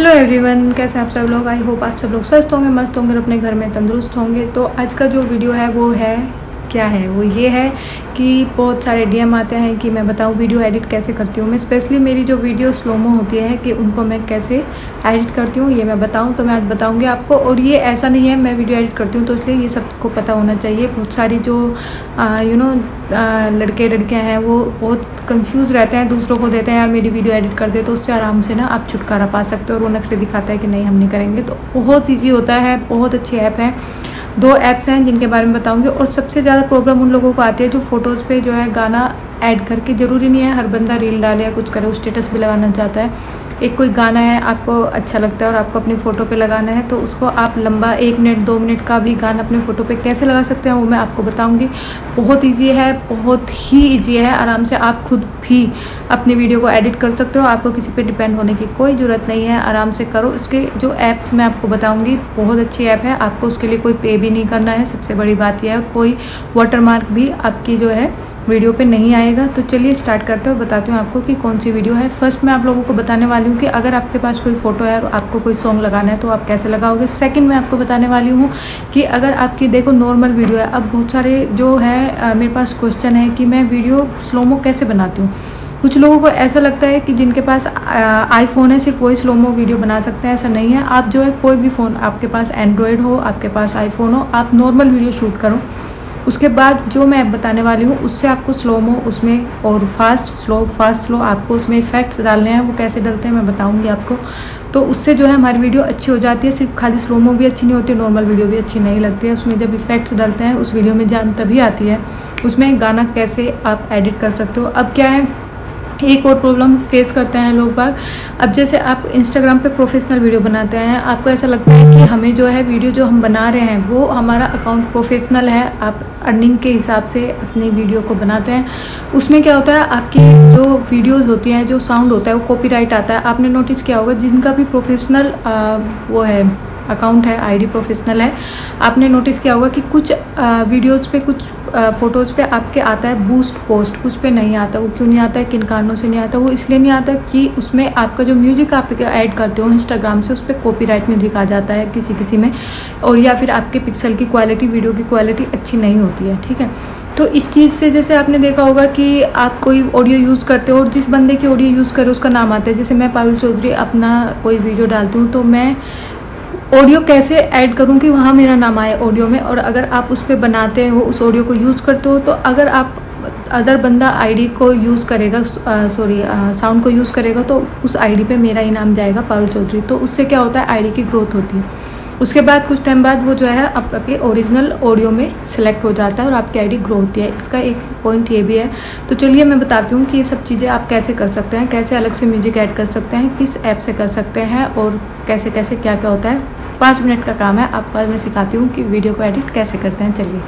Hello everyone, कैसे आप सब लोग। आई होप आप सब लोग स्वस्थ होंगे, मस्त होंगे और अपने घर में तंदुरुस्त होंगे। तो आज का जो वीडियो है वो है क्या है, वो ये है कि बहुत सारे डीएम आते हैं कि मैं बताऊं वीडियो एडिट कैसे करती हूँ। मैं स्पेशली मेरी जो वीडियो स्लोमो होती है कि उनको मैं कैसे एडिट करती हूँ ये मैं बताऊं, तो मैं आज बताऊंगी आपको। और ये ऐसा नहीं है मैं वीडियो एडिट करती हूँ तो इसलिए ये सबको पता होना चाहिए। बहुत सारी जो लड़के लड़कियाँ हैं वो बहुत कंफ्यूज रहते हैं, दूसरों को देते हैं यार मेरी वीडियो एडिट कर दे, तो उससे आराम से ना आप छुटकारा पा सकते हो। और वो नखरे दिखाता है कि नहीं हम नहीं करेंगे, तो बहुत ईजी होता है, बहुत अच्छी ऐप है। 2 ऐप्स हैं जिनके बारे में बताऊंगी। और सबसे ज़्यादा प्रॉब्लम उन लोगों को आती है जो फ़ोटोज़ पे जो है गाना ऐड करके, ज़रूरी नहीं है हर बंदा रील डाले या कुछ करे, वो स्टेटस भी लगाना चाहता है। एक कोई गाना है आपको अच्छा लगता है और आपको अपनी फ़ोटो पे लगाना है, तो उसको आप लंबा 1 मिनट 2 मिनट का भी गाना अपने फ़ोटो पे कैसे लगा सकते हैं वो मैं आपको बताऊंगी। बहुत ईजी है, बहुत ही ईजी है। आराम से आप खुद भी अपनी वीडियो को एडिट कर सकते हो, आपको किसी पे डिपेंड होने की कोई ज़रूरत नहीं है। आराम से करो। उसके जो ऐप्स मैं आपको बताऊंगी बहुत अच्छी ऐप है, आपको उसके लिए कोई पे भी नहीं करना है। सबसे बड़ी बात यह है कोई वाटरमार्क भी आपकी जो है वीडियो पे नहीं आएगा। तो चलिए स्टार्ट करते हैं और बताती हूँ आपको कि कौन सी वीडियो है। फर्स्ट मैं आप लोगों को बताने वाली हूँ कि अगर आपके पास कोई फ़ोटो है और आपको कोई सॉन्ग लगाना है तो आप कैसे लगाओगे। सेकंड मैं आपको बताने वाली हूँ कि अगर आपकी देखो नॉर्मल वीडियो है, अब बहुत सारे जो है मेरे पास क्वेश्चन है कि मैं वीडियो स्लोमो कैसे बनाती हूँ। कुछ लोगों को ऐसा लगता है कि जिनके पास आईफोन है सिर्फ वही स्लोमो वीडियो बना सकते हैं, ऐसा नहीं है। आप जो है कोई भी फ़ोन, आपके पास एंड्रॉयड हो, आपके पास आईफोन हो, आप नॉर्मल वीडियो शूट करो। उसके बाद जो मैं अब बताने वाली हूँ उससे आपको स्लोमो उसमें और फास्ट स्लो आपको उसमें इफेक्ट्स डालने हैं। वो कैसे डलते हैं मैं बताऊँगी आपको। तो उससे जो है हमारी वीडियो अच्छी हो जाती है। सिर्फ खाली स्लोमो भी अच्छी नहीं होती, नॉर्मल वीडियो भी अच्छी नहीं लगती है। उसमें जब इफेक्ट्स डलते हैं उस वीडियो में जान तभी आती है। उसमें गाना कैसे आप एडिट कर सकते हो। अब क्या है, एक और प्रॉब्लम फेस करते हैं लोग बाग। अब जैसे आप इंस्टाग्राम पे प्रोफेशनल वीडियो बनाते हैं, आपको ऐसा लगता है कि हमें जो है वीडियो जो हम बना रहे हैं वो हमारा अकाउंट प्रोफेशनल है, आप अर्निंग के हिसाब से अपनी वीडियो को बनाते हैं। उसमें क्या होता है आपकी जो वीडियोज़ होती हैं, जो साउंड होता है वो कॉपीराइट आता है। आपने नोटिस किया होगा जिनका भी प्रोफेशनल वो है अकाउंट है, आईडी प्रोफेशनल है, आपने नोटिस किया होगा कि कुछ वीडियोज़ पे, कुछ फ़ोटोज़ पे आपके आता है बूस्ट पोस्ट, कुछ पे नहीं आता। वो क्यों नहीं आता है, किन कारणों से नहीं आता। वो इसलिए नहीं आता कि उसमें आपका जो म्यूजिक आप ऐड करते हो इंस्टाग्राम से, उस पर कॉपीराइट म्यूजिक आ जाता है किसी में, और या फिर आपके पिक्सल की क्वालिटी, वीडियो की क्वालिटी अच्छी नहीं होती है, ठीक है। तो इस चीज़ से जैसे आपने देखा होगा कि आप कोई ऑडियो यूज़ करते हो और जिस बंदे की ऑडियो यूज़ करे उसका नाम आता है। जैसे मैं पारुल चौधरी अपना कोई वीडियो डालती हूँ तो मैं ऑडियो कैसे ऐड करूँ कि वहाँ मेरा नाम आए ऑडियो में। और अगर आप उस पर बनाते हो, उस ऑडियो को यूज़ करते हो, तो अगर आप अदर बंदा आईडी को यूज़ करेगा, साउंड को यूज़ करेगा, तो उस आईडी पे मेरा ही नाम जाएगा पारुल चौधरी। तो उससे क्या होता है, आईडी की ग्रोथ होती है। उसके बाद कुछ टाइम बाद वो जो है आपके ओरिजिनल ऑडियो में सेलेक्ट हो जाता है और आपकी आईडी ग्रो होती है। इसका एक पॉइंट ये भी है। तो चलिए मैं बताती हूँ कि ये सब चीज़ें आप कैसे कर सकते हैं, कैसे अलग से म्यूजिक ऐड कर सकते हैं, किस ऐप से कर सकते हैं और कैसे कैसे क्या क्या होता है। 5 मिनट का काम है, आपको आज मैं सिखाती हूँ कि वीडियो को एडिट कैसे करते हैं। चलिए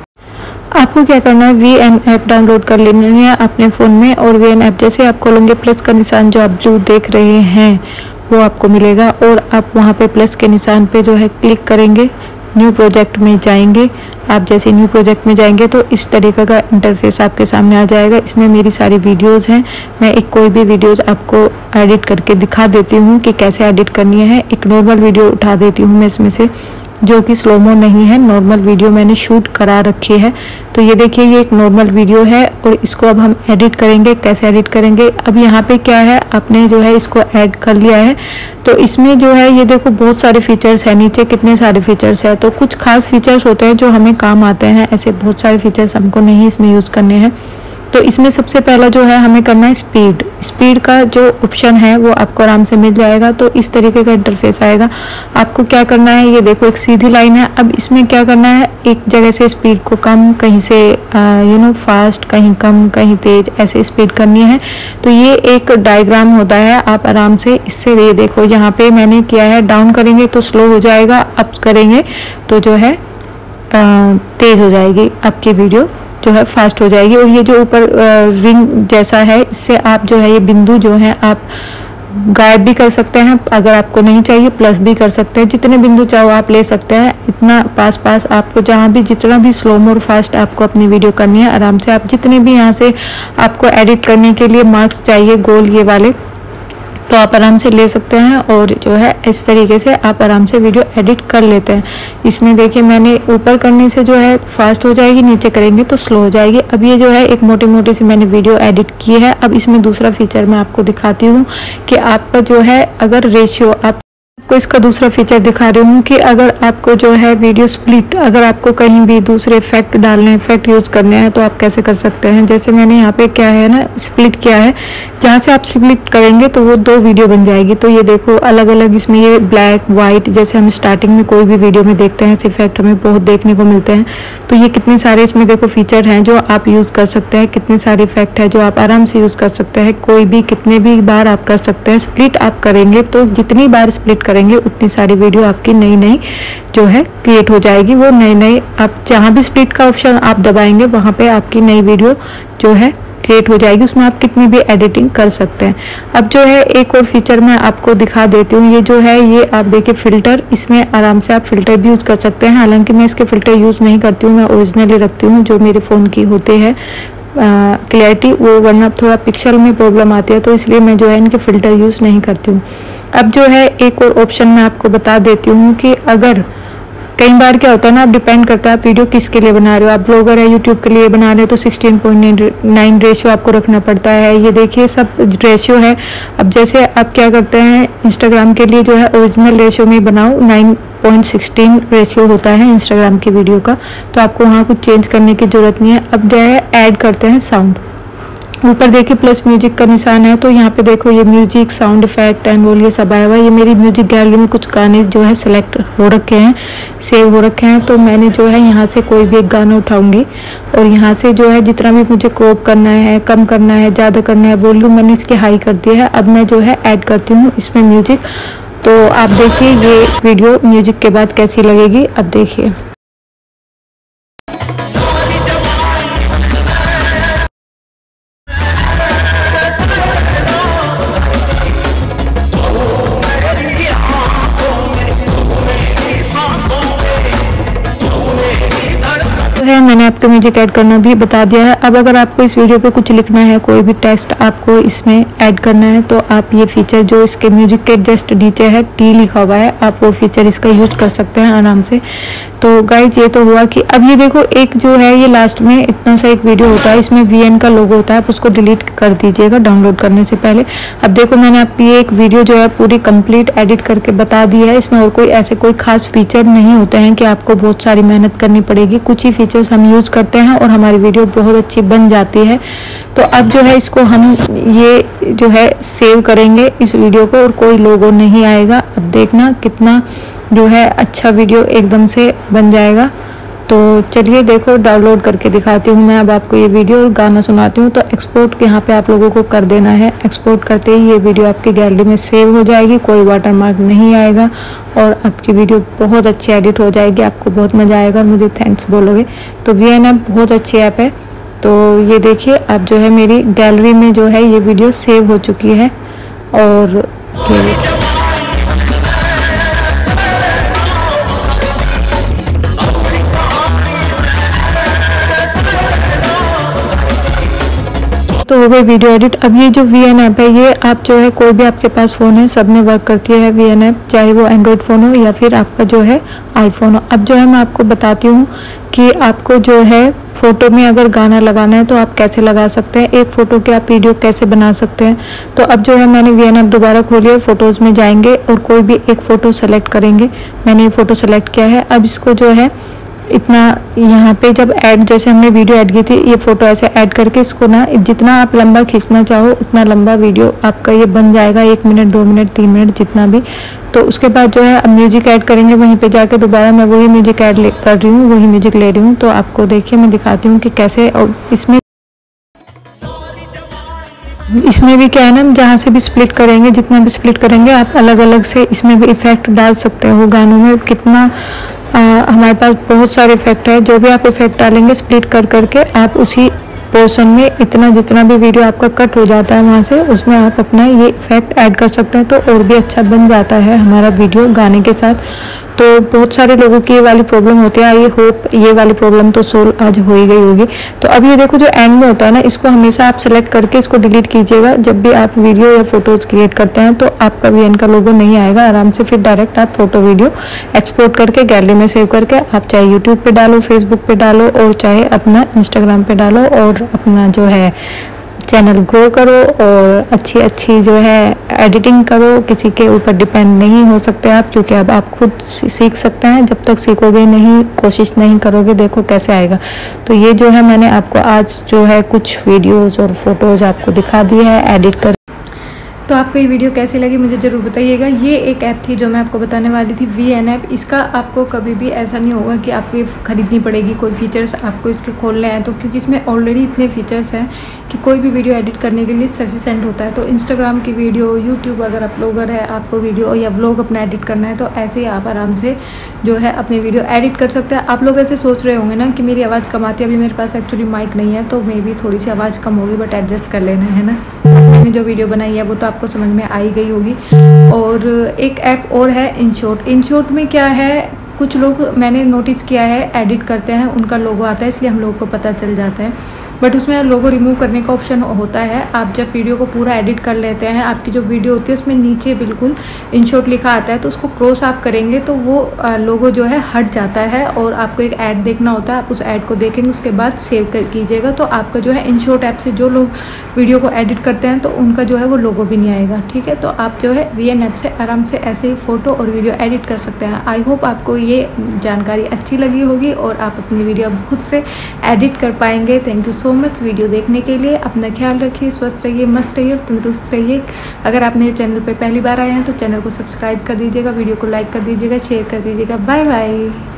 आपको क्या करना है, VN ऐप डाउनलोड कर लेनी है अपने फ़ोन में। और VN ऐप जैसे आप खोलेंगे प्लस का निशान जो आप ब्लू देख रहे हैं वो आपको मिलेगा, और आप वहाँ पे प्लस के निशान पे जो है क्लिक करेंगे, न्यू प्रोजेक्ट में जाएंगे। आप जैसे न्यू प्रोजेक्ट में जाएंगे तो इस तरीके का इंटरफेस आपके सामने आ जाएगा। इसमें मेरी सारी वीडियोस हैं। मैं एक कोई भी वीडियोस आपको एडिट करके दिखा देती हूँ कि कैसे एडिट करनी है। एक नॉर्मल वीडियो उठा देती हूँ मैं इसमें से, जो कि स्लोमो नहीं है, नॉर्मल वीडियो मैंने शूट करा रखी है। तो ये देखिए ये एक नॉर्मल वीडियो है और इसको अब हम एडिट करेंगे। कैसे एडिट करेंगे, अब यहाँ पे क्या है, आपने जो है इसको ऐड कर लिया है। तो इसमें जो है ये देखो बहुत सारे फीचर्स है, नीचे कितने सारे फीचर्स है। तो कुछ खास फीचर्स होते हैं जो हमें काम आते हैं, ऐसे बहुत सारे फीचर्स हमको नहीं इसमें यूज़ करने हैं। तो इसमें सबसे पहला जो है हमें करना है स्पीड का जो ऑप्शन है वो आपको आराम से मिल जाएगा। तो इस तरीके का इंटरफेस आएगा। आपको क्या करना है, ये देखो एक सीधी लाइन है। अब इसमें क्या करना है, एक जगह से स्पीड को कम, कहीं से फास्ट, कहीं कम, कहीं तेज, ऐसे स्पीड करनी है। तो ये एक डायग्राम होता है, आप आराम से इससे ये देखो यहाँ पे मैंने किया है, डाउन करेंगे तो स्लो हो जाएगा, अप करेंगे तो जो है तेज हो जाएगी, आपकी वीडियो जो है फास्ट हो जाएगी। और ये जो ऊपर रिंग जैसा है, इससे आप जो है ये बिंदु जो है आप गायब भी कर सकते हैं, अगर आपको नहीं चाहिए प्लस भी कर सकते हैं। जितने बिंदु चाहो आप ले सकते हैं, इतना पास आपको जहाँ भी जितना भी स्लो और फास्ट आपको अपनी वीडियो करनी है आराम से आप जितने भी यहाँ से आपको एडिट करने के लिए मार्क्स चाहिए गोल ये वाले, तो आप आराम से ले सकते हैं और जो है इस तरीके से आप आराम से वीडियो एडिट कर लेते हैं। इसमें देखिए मैंने ऊपर करने से जो है फास्ट हो जाएगी, नीचे करेंगे तो स्लो हो जाएगी। अब ये जो है एक मोटी मोटी सी मैंने वीडियो एडिट की है। अब इसमें दूसरा फीचर मैं आपको दिखाती हूँ कि आपका जो है अगर रेशियो आपको इसका दूसरा फीचर दिखा रही हूँ कि अगर आपको जो है वीडियो स्प्लिट, अगर आपको कहीं भी दूसरे इफेक्ट डालने हैं, इफेक्ट यूज़ करने हैं तो आप कैसे कर सकते हैं। जैसे मैंने यहाँ पे क्या है ना स्प्लिट किया है, जहाँ से आप स्प्लिट करेंगे तो वो 2 वीडियो बन जाएगी। तो ये देखो अलग अलग इसमें ये ब्लैक वाइट, जैसे हम स्टार्टिंग में कोई भी वीडियो में देखते हैं ऐसे इफेक्ट हमें बहुत देखने को मिलते हैं। तो ये कितने सारे इसमें देखो फीचर हैं जो आप यूज़ कर सकते हैं, कितने सारे इफेक्ट है जो आप आराम से यूज़ कर सकते हैं, कोई भी कितने भी बार आप कर सकते हैं। स्प्लिट आप करेंगे तो जितनी बार स्प्लिट करेंगे उतनी सारी वीडियो आपकी नई नई जो है क्रिएट हो जाएगी। वो नई नई आप जहाँ भी स्प्लिट का ऑप्शन आप दबाएंगे वहाँ पे आपकी नई वीडियो जो है क्रिएट हो जाएगी। उसमें आप कितनी भी एडिटिंग कर सकते हैं। अब जो है एक और फीचर मैं आपको दिखा देती हूँ। ये जो है ये आप देखिए फ़िल्टर, इसमें आराम से आप फ़िल्टर भी यूज़ कर सकते हैं। हालांकि मैं इसके फ़िल्टर यूज़ नहीं करती हूँ, मैं ओरिजिनली रखती हूँ जो मेरे फ़ोन की होते हैं क्लैरिटी, वो वरना थोड़ा पिक्सल में प्रॉब्लम आती है तो इसलिए मैं जो है इनके फ़िल्टर यूज़ नहीं करती हूँ। अब जो है एक और ऑप्शन मैं आपको बता देती हूँ कि अगर कई बार क्या होता है ना, आप डिपेंड करता है आप वीडियो किसके लिए बना रहे हो। आप ब्लॉगर है यूट्यूब के लिए बना रहे हो तो 16:9 रेशियो आपको रखना पड़ता है। ये देखिए सब रेशियो है। अब जैसे आप क्या करते हैं इंस्टाग्राम के लिए जो है ओरिजिनल रेशियो में बनाओ, 9.16 रेशियो होता है इंस्टाग्राम की वीडियो का, तो आपको वहाँ कुछ चेंज करने की ज़रूरत नहीं है। अब जो है ऐड करते हैं साउंड, ऊपर देखिए प्लस म्यूजिक का निशान है तो यहाँ पे देखो ये म्यूजिक साउंड इफेक्ट एंड वो ये सब आया हुआ है। ये मेरी म्यूजिक गैलरी में कुछ गाने जो है सिलेक्ट हो रखे हैं, सेव हो रखे हैं। तो मैंने जो है यहाँ से कोई भी एक गाना उठाऊंगी और यहाँ से जो है जितना भी मुझे क्रॉप करना है, कम करना है, ज़्यादा करना है, वॉल्यूम मैंने इसकी हाई कर दिया है। अब मैं जो है ऐड करती हूँ इसमें म्यूजिक। तो आप देखिए ये वीडियो म्यूजिक के बाद कैसी लगेगी। अब देखिए है, मैंने आपको म्यूजिक ऐड करना भी बता दिया है। अब अगर आपको इस वीडियो पे कुछ लिखना है, कोई भी टेक्स्ट आपको इसमें ऐड करना है तो आप ये फीचर जो इसके म्यूजिक के जस्ट नीचे है टी लिखा हुआ है, आप वो फीचर इसका यूज कर सकते हैं आराम से। तो गाइज ये तो हुआ कि अब ये देखो एक जो है ये लास्ट में इतना सा एक वीडियो होता है, इसमें VN का लोगो होता है, आप उसको डिलीट कर दीजिएगा डाउनलोड करने से पहले। अब देखो मैंने आपको ये एक वीडियो जो है पूरी कंप्लीट एडिट करके बता दी है। इसमें और कोई ऐसे कोई खास फीचर नहीं होते हैं कि आपको बहुत सारी मेहनत करनी पड़ेगी, कुछ ही फीचर्स हम यूज करते हैं और हमारी वीडियो बहुत अच्छी बन जाती है। तो अब जो है इसको हम ये जो है सेव करेंगे इस वीडियो को और कोई लोगो नहीं आएगा। अब देखना कितना जो है अच्छा वीडियो एकदम से बन जाएगा। तो चलिए देखो डाउनलोड करके दिखाती हूँ मैं अब आपको ये वीडियो और गाना सुनाती हूँ। तो एक्सपोर्ट यहाँ पे आप लोगों को कर देना है। एक्सपोर्ट करते ही ये वीडियो आपकी गैलरी में सेव हो जाएगी, कोई वाटरमार्क नहीं आएगा और आपकी वीडियो बहुत अच्छी एडिट हो जाएगी। आपको बहुत मज़ा आएगा और मुझे थैंक्स बोलोगे। तो VN ऐप बहुत अच्छी ऐप है। तो ये देखिए अब जो है मेरी गैलरी में जो है ये वीडियो सेव हो चुकी है और तो हो गई वीडियो एडिट। अब ये जो VN ऐप है ये आप जो है कोई भी आपके पास फ़ोन है सब में वर्क करती है VN ऐप, चाहे वो एंड्रॉयड फ़ोन हो या फिर आपका जो है आईफोन हो। अब जो है मैं आपको बताती हूँ कि आपको जो है फ़ोटो में अगर गाना लगाना है तो आप कैसे लगा सकते हैं, एक फ़ोटो की आप वीडियो कैसे बना सकते हैं। तो अब जो है मैंने VN ऐप दोबारा खोली है, फ़ोटोज़ में जाएंगे और कोई भी एक फ़ोटो सेलेक्ट करेंगे। मैंने ये फ़ोटो सेलेक्ट किया है। अब इसको जो है इतना यहाँ पे जब ऐड जैसे हमने वीडियो ऐड की थी ये फ़ोटो ऐसे ऐड करके इसको ना जितना आप लंबा खींचना चाहो उतना लंबा वीडियो आपका ये बन जाएगा, 1 मिनट 2 मिनट 3 मिनट जितना भी। तो उसके बाद जो है अब म्यूजिक ऐड करेंगे, वहीं पे जाके दोबारा मैं वही म्यूजिक ऐड कर रही हूँ, वही म्यूजिक ले रही हूँ। तो आपको देखिए मैं दिखाती हूँ कि कैसे। और इसमें भी क्या है ना, जहाँ से भी स्प्लिट करेंगे जितना भी स्प्लिट करेंगे आप अलग अलग से इसमें भी इफ़ेक्ट डाल सकते हो। गानों में कितना हमारे पास बहुत सारे इफेक्ट है, जो भी आप इफेक्ट डालेंगे स्प्लिट कर करके आप उसी पोर्शन में इतना जितना भी वीडियो आपका कट हो जाता है वहाँ से उसमें आप अपना ये इफेक्ट ऐड कर सकते हैं। तो और भी अच्छा बन जाता है हमारा वीडियो गाने के साथ। तो बहुत सारे लोगों की ये वाली प्रॉब्लम होती है। आई होप ये वाली प्रॉब्लम तो सोल्व आज हो ही गई होगी। तो अब ये देखो जो एंड में होता है ना, इसको हमेशा आप सेलेक्ट करके इसको डिलीट कीजिएगा। जब भी आप वीडियो या फोटोज क्रिएट करते हैं तो आपका VN का लोगो नहीं आएगा आराम से। फिर डायरेक्ट आप फोटो वीडियो एक्सपोर्ट करके गैलरी में सेव करके आप चाहे यूट्यूब पे डालो, फेसबुक पे डालो और चाहे अपना इंस्टाग्राम पे डालो और अपना जो है चैनल ग्रो करो और अच्छी जो है एडिटिंग करो। किसी के ऊपर डिपेंड नहीं हो सकते आप, क्योंकि अब आप खुद सीख सकते हैं। जब तक सीखोगे नहीं, कोशिश नहीं करोगे, देखो कैसे आएगा। तो ये जो है मैंने आपको आज जो है कुछ वीडियोस और फोटोज आपको दिखा दी है एडिट कर। तो आपको ये वीडियो कैसी लगी मुझे ज़रूर बताइएगा। ये एक ऐप थी जो मैं आपको बताने वाली थी, VN ऐप। इसका आपको कभी भी ऐसा नहीं होगा कि आपको ये खरीदनी पड़ेगी, कोई फीचर्स आपको इसके खोलने हैं तो, क्योंकि इसमें ऑलरेडी इतने फीचर्स हैं कि कोई भी वीडियो एडिट करने के लिए सफिशेंट होता है। तो इंस्टाग्राम की वीडियो, यूट्यूब अगर आप ब्लॉगर है, आपको वीडियो या व्लॉग अपना एडिट करना है तो ऐसे ही आप आराम से जो है अपनी वीडियो एडिट कर सकते हैं। आप लोग ऐसे सोच रहे होंगे ना कि मेरी आवाज़ कम आती है, अभी मेरे पास एक्चुअली माइक नहीं है तो मे भी थोड़ी सी आवाज़ कम होगी, बट एडजस्ट कर लेना है ना। मैंने जो वीडियो बनाई है वो तो आपको समझ में आई गई होगी। और एक ऐप और है InShot। InShot में क्या है, कुछ लोग मैंने नोटिस किया है एडिट करते हैं, उनका लोगो आता है इसलिए हम लोगों को पता चल जाता है, बट उसमें लोगो रिमूव करने का ऑप्शन होता है। आप जब वीडियो को पूरा एडिट कर लेते हैं, आपकी जो वीडियो होती है उसमें नीचे बिल्कुल InShot लिखा आता है, तो उसको क्रॉस आप करेंगे तो वो लोगो जो है हट जाता है और आपको एक ऐड देखना होता है। आप उस ऐड को देखेंगे, उसके बाद सेव कर कीजिएगा तो आपका जो है InShot ऐप से जो लोग वीडियो को एडिट करते हैं तो उनका जो है वो लोगो भी नहीं आएगा। ठीक है, तो आप जो है VN ऐप से आराम से ऐसे ही फ़ोटो और वीडियो एडिट कर सकते हैं। आई होप आपको ये जानकारी अच्छी लगी होगी और आप अपनी वीडियो खुद से एडिट कर पाएंगे। Thank you so much video देखने के लिए। अपना ख्याल रखिए, स्वस्थ रहिए, मस्त रहिए और तंदुरुस्त रहिए। अगर आप मेरे चैनल पर पहली बार आए हैं तो चैनल को सब्सक्राइब कर दीजिएगा, वीडियो को लाइक कर दीजिएगा, शेयर कर दीजिएगा। Bye bye.